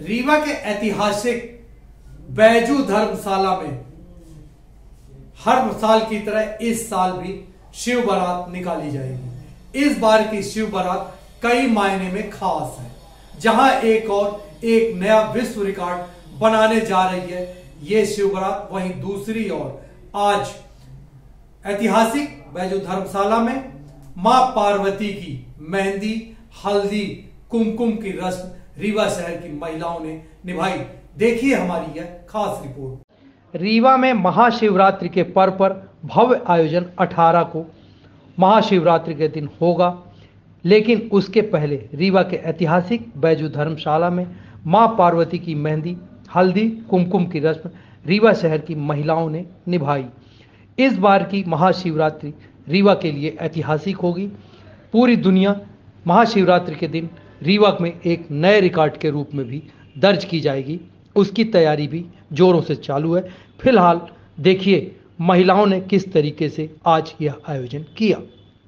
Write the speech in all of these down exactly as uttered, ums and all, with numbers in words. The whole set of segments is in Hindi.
रीवा के ऐतिहासिक बैजू धर्मशाला में हर साल की तरह इस साल भी शिव बारात निकाली जाएगी। इस बार की शिव बारात कई मायने में खास है, जहां एक और एक नया विश्व रिकॉर्ड बनाने जा रही है ये शिव बारात। वहीं दूसरी ओर आज ऐतिहासिक बैजू धर्मशाला में मां पार्वती की मेहंदी, हल्दी, कुमकुम की रस्म रीवा शहर की महिलाओं ने निभाई। देखिए हमारी यह खास रिपोर्ट। रीवा में महाशिवरात्रि के पर्व पर भव्य आयोजन अठारह को महाशिवरात्रि के दिन होगा, लेकिन उसके पहले रीवा के ऐतिहासिक बैजू धर्मशाला में मां पार्वती की मेहंदी, हल्दी, कुमकुम की रस्म रीवा शहर की महिलाओं ने निभाई। इस बार की महाशिवरात्रि रीवा के लिए ऐतिहासिक होगी। पूरी दुनिया महाशिवरात्रि के दिन रीवा में एक नए रिकॉर्ड के रूप में भी दर्ज की जाएगी। उसकी तैयारी भी जोरों से चालू है। फिलहाल देखिए महिलाओं ने किस तरीके से आज यह आयोजन किया।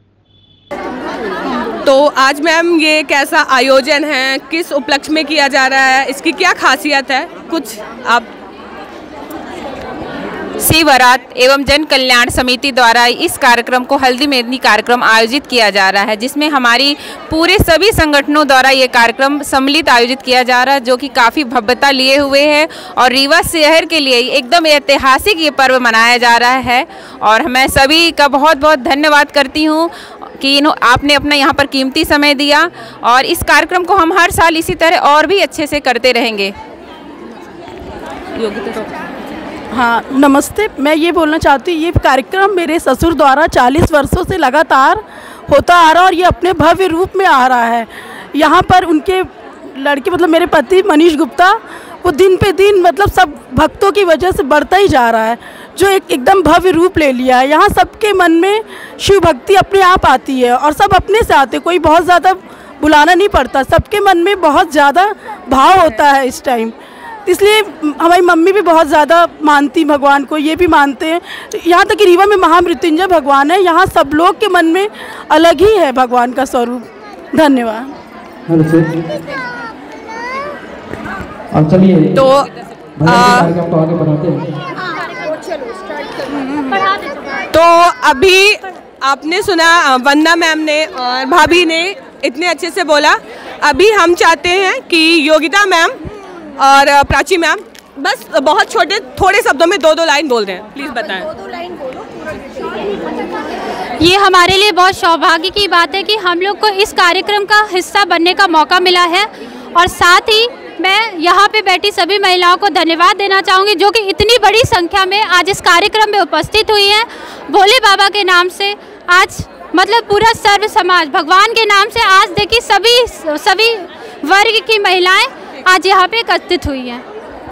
तो आज मैम ये कैसा आयोजन है, किस उपलक्ष्य में किया जा रहा है, इसकी क्या खासियत है, कुछ आप? शिव बारात एवं जन कल्याण समिति द्वारा इस कार्यक्रम को हल्दी मेहंदी कार्यक्रम आयोजित किया जा रहा है, जिसमें हमारी पूरे सभी संगठनों द्वारा ये कार्यक्रम सम्मिलित आयोजित किया जा रहा है, जो कि काफ़ी भव्यता लिए हुए है और रीवा शहर के लिए एकदम ऐतिहासिक ये पर्व मनाया जा रहा है। और मैं सभी का बहुत बहुत धन्यवाद करती हूँ कि आपने अपना यहाँ पर कीमती समय दिया और इस कार्यक्रम को हम हर साल इसी तरह और भी अच्छे से करते रहेंगे। योगिता। हाँ नमस्ते, मैं ये बोलना चाहती हूँ ये कार्यक्रम मेरे ससुर द्वारा चालीस वर्षों से लगातार होता आ रहा और ये अपने भव्य रूप में आ रहा है। यहाँ पर उनके लड़के मतलब मेरे पति मनीष गुप्ता, वो दिन पे दिन मतलब सब भक्तों की वजह से बढ़ता ही जा रहा है, जो एक एकदम भव्य रूप ले लिया है। यहाँ सबके मन में शिव भक्ति अपने आप आती है और सब अपने से आते, कोई बहुत ज़्यादा बुलाना नहीं पड़ता, सबके मन में बहुत ज़्यादा भाव होता है इस टाइम। इसलिए हमारी मम्मी भी बहुत ज़्यादा मानती भगवान को, ये भी मानते हैं। यहाँ तक कि रीवा में महामृत्युंजय भगवान है, यहाँ सब लोग के मन में अलग ही है भगवान का स्वरूप। धन्यवाद। अब चलिए तो तो अभी आपने सुना वंदना मैम ने और भाभी ने इतने अच्छे से बोला। अभी हम चाहते हैं कि योगिता मैम और प्राची मैम बस बहुत छोटे थोड़े शब्दों में दो दो लाइन बोल रहे हैं, प्लीज़ बताएं। दो दो लाइन बोलो। ये हमारे लिए बहुत सौभाग्य की बात है कि हम लोग को इस कार्यक्रम का हिस्सा बनने का मौका मिला है और साथ ही मैं यहाँ पे बैठी सभी महिलाओं को धन्यवाद देना चाहूँगी, जो कि इतनी बड़ी संख्या में आज इस कार्यक्रम में उपस्थित हुई हैं। भोले बाबा के नाम से आज मतलब पूरा सर्व समाज भगवान के नाम से आज देखिए सभी सभी वर्ग की महिलाएं आज यहाँ पे एकत्रित हुई हैं।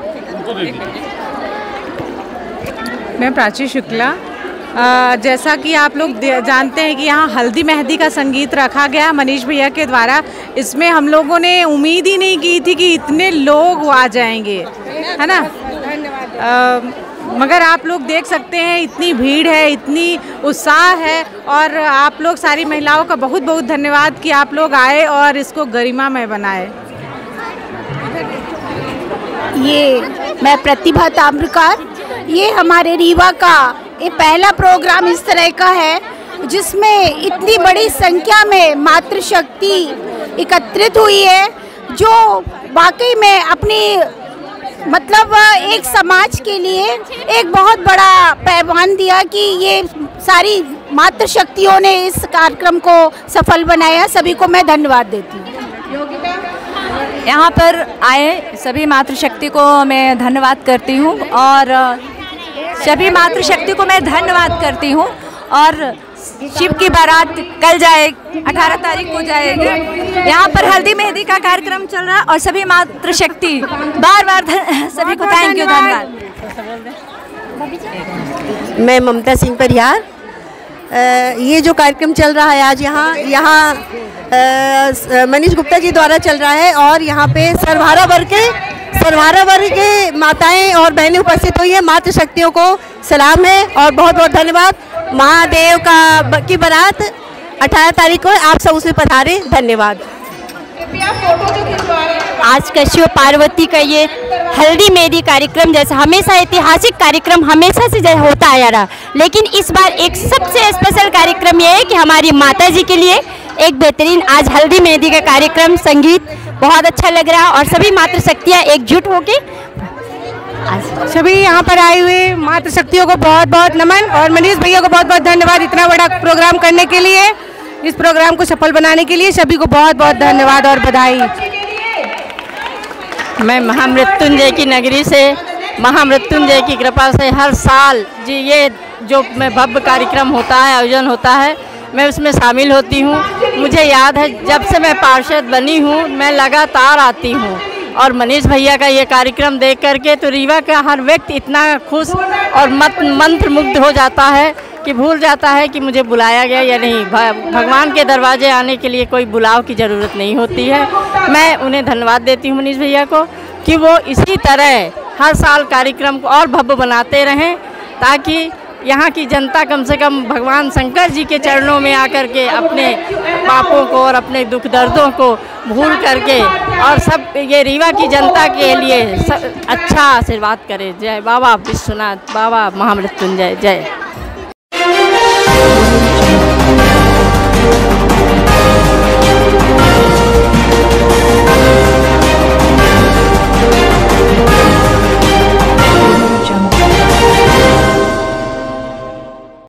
मैं प्राची शुक्ला। आ, जैसा कि आप लोग जानते हैं कि यहाँ हल्दी मेहंदी का संगीत रखा गया मनीष भैया के द्वारा। इसमें हम लोगों ने उम्मीद ही नहीं की थी कि इतने लोग आ जाएंगे, है ना। आ, मगर आप लोग देख सकते हैं इतनी भीड़ है, इतनी उत्साह है और आप लोग सारी महिलाओं का बहुत बहुत धन्यवाद कि आप लोग आए और इसको गरिमामय बनाए। ये मैं प्रतिभा ताम्रकार, ये हमारे रीवा का ये पहला प्रोग्राम इस तरह का है जिसमें इतनी बड़ी संख्या में मातृशक्ति एकत्रित हुई है, जो वाकई में अपनी मतलब एक समाज के लिए एक बहुत बड़ा पैगाम दिया कि ये सारी मातृशक्तियों ने इस कार्यक्रम को सफल बनाया। सभी को मैं धन्यवाद देती हूँ। यहाँ पर आए सभी मातृशक्ति को मैं धन्यवाद करती हूँ और सभी मातृशक्ति को मैं धन्यवाद करती हूँ। और शिव की बारात कल जाए अठारह तारीख को जाएगी। यहाँ पर हल्दी मेहंदी का कार्यक्रम चल रहा है और सभी मातृशक्ति बार बार सभी को थैंक यू, धन्यवाद। मैं ममता सिंह परिहार। ये जो कार्यक्रम चल रहा है आज यहाँ यहाँ मनीष गुप्ता जी द्वारा चल रहा है और यहाँ पे सर्वहारा वर्ग के सर्वहारा वर्ग के माताएं और बहनें उपस्थित हुई है। मातृशक्तियों को सलाम है और बहुत बहुत धन्यवाद। महादेव का की बारात अठारह तारीख को आप सब उसमें पधारें। धन्यवाद। आज का शिव पार्वती का ये हल्दी मेहंदी कार्यक्रम जैसा हमेशा ऐतिहासिक कार्यक्रम हमेशा से जैसा होता आया रहा, लेकिन इस बार एक सबसे स्पेशल कार्यक्रम ये है कि हमारी माता जी के लिए एक बेहतरीन आज हल्दी मेहंदी का कार्यक्रम, संगीत बहुत अच्छा लग रहा है और सभी मातृशक्तियाँ एकजुट होके सभी यहाँ पर आए हुए मातृशक्तियों को बहुत बहुत नमन और मनीष भैया को बहुत बहुत धन्यवाद इतना बड़ा प्रोग्राम करने के लिए, इस प्रोग्राम को सफल बनाने के लिए सभी को बहुत बहुत धन्यवाद और बधाई। मैं महामृत्युंजय की नगरी से, महामृत्युंजय की कृपा से हर साल जी ये जो मैं भव्य कार्यक्रम होता है, आयोजन होता है, मैं उसमें शामिल होती हूँ। मुझे याद है जब से मैं पार्षद बनी हूँ मैं लगातार आती हूँ और मनीष भैया का ये कार्यक्रम देख करके तो रीवा का हर व्यक्ति इतना खुश और मत मंत्र मुग्ध हो जाता है कि भूल जाता है कि मुझे बुलाया गया या नहीं। भगवान के दरवाजे आने के लिए कोई बुलाव की ज़रूरत नहीं होती है। मैं उन्हें धन्यवाद देती हूँ मनीष भैया को कि वो इसी तरह हर साल कार्यक्रम को और भव्य बनाते रहें ताकि यहाँ की जनता कम से कम भगवान शंकर जी के चरणों में आकर के अपने पापों को और अपने दुख दर्दों को भूल करके और सब ये रीवा की जनता के लिए अच्छा आशीर्वाद करे। जय बाबा विश्वनाथ, बाबा महामृत्युंजय, जय।